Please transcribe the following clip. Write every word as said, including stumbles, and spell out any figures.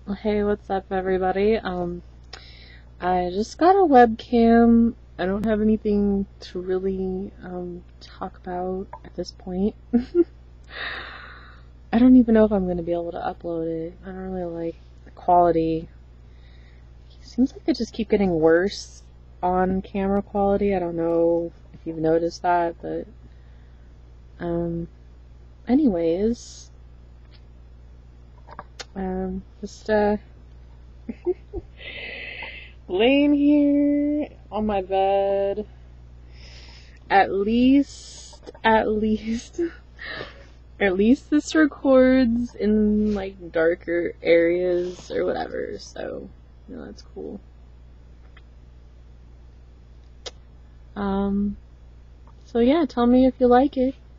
Well, hey, what's up, everybody? Um, I just got a webcam. I don't have anything to really um, talk about at this point. I don't even know if I'm going to be able to upload it. I don't really like the quality. It seems like they just keep getting worse on camera quality. I don't know if you've noticed that, but um, anyways, um, just uh. laying here on my bed, at least, at least, at least this records in like darker areas or whatever, so, you know, that's cool. Um, so yeah, tell me if you like it.